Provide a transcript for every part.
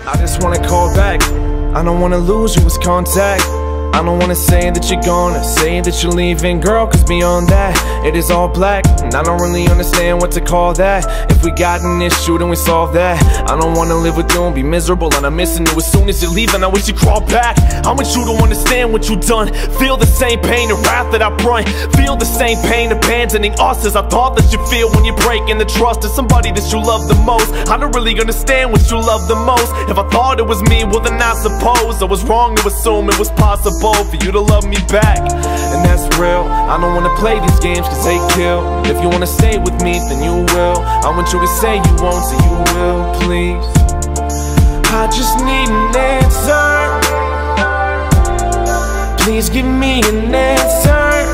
I just wanna call back. I don't wanna lose you as contact. I don't wanna say that you're gonna say that you're leaving, girl, cause beyond that, it is all black. And I don't really understand what to call that. If we got an issue, then we solve that. I don't wanna live with you and be miserable, and I'm missing you as soon as you're leaving. I wish you crawl back. I want you to understand what you've done. Feel the same pain and wrath that I brought. Feel the same pain abandoning us as I thought that you feel when you're breaking the trust of somebody that you love the most. I don't really understand what you love the most. If I thought it was me, well then I suppose I was wrong to assume it was possible for you to love me back, and that's real. I don't wanna play these games cause they kill. If you wanna stay with me, then you will. I want you to say you won't, say you will, please. I just need an answer. Please give me an answer.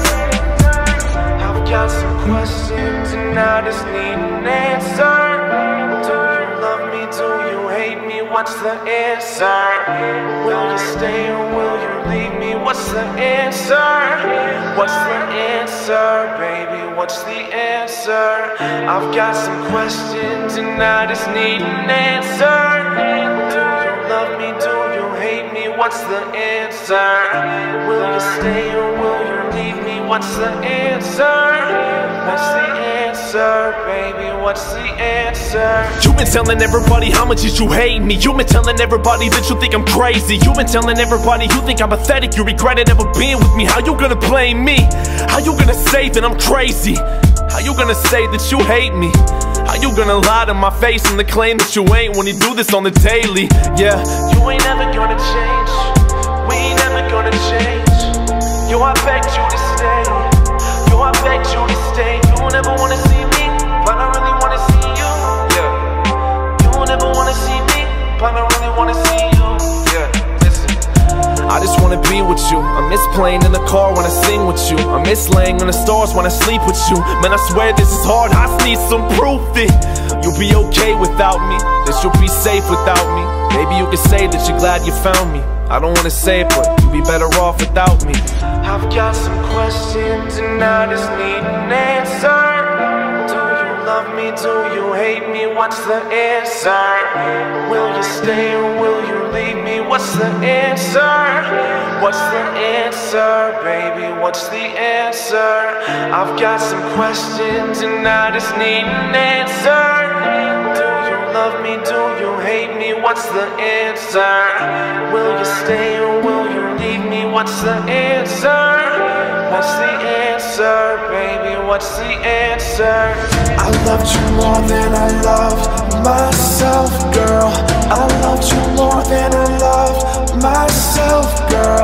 I've got some questions and I just need an answer. Do you love me? Do you hate me? What's the answer? Will you stay or will you leave me? What's the answer? What's the answer, baby? What's the answer? I've got some questions and I just need an answer. Do you love me? Do you hate me? What's the answer? Will you stay or will you leave me? What's the answer? What's the answer, baby? What's the answer? You've been telling everybody how much you hate me. You've been telling everybody that you think I'm crazy. You've been telling everybody you think I'm pathetic. You regretted ever being with me. How you gonna blame me? How you gonna say that I'm crazy? How you gonna say that you hate me? How you gonna lie to my face and claim that you ain't when you do this on the daily? Yeah, you ain't never gonna change. We ain't never gonna change. Yo, I begged you to stay. Yo, I begged you to stay. You don't ever wanna see me, but I really wanna see you. Yeah. You don't ever wanna see me, but I really wanna see you. Yeah, listen. I just wanna be with you. I miss playing in the car when I sing with you. I miss laying on the stars when I sleep with you. Man, I swear this is hard. I just need some proof that you'll be okay without me, that you'll be safe without me. Maybe you could say that you're glad you found me. I don't wanna say it, but you'd be better off without me. I've got some questions and I just need an answer. Do you love me? Do you hate me? What's the answer? Will you stay or will you leave me? What's the answer? What's the answer, baby? What's the answer? I've got some questions and I just need an answer. Do you love me? Do you hate me? What's the answer? Will you stay or will you leave me? What's the answer? What's the answer, baby? What's the answer? I loved you more than I loved myself, girl. I loved you more than I loved myself, girl.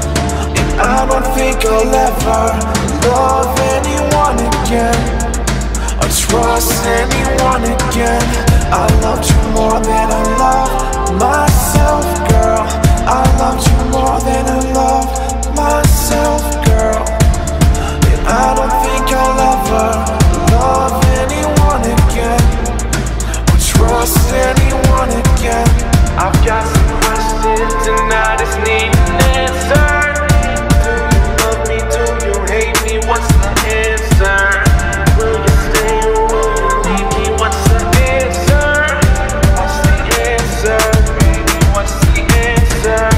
And I don't think I'll ever love anyone again, or trust anyone again. I loved you more than I loved myself, girl. I loved you more than I loved myself, girl. And I don't think I'll ever love anyone again, or trust anyone again. I've got some questions and I just need an answer. Do you love me? Do you hate me? What's the answer? Will you stay or will you leave me? What's the answer? What's the answer, baby? What's the answer?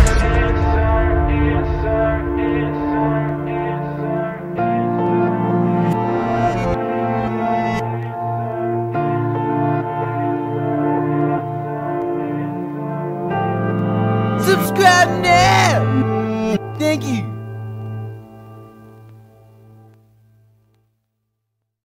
Subscribe now! Thank you.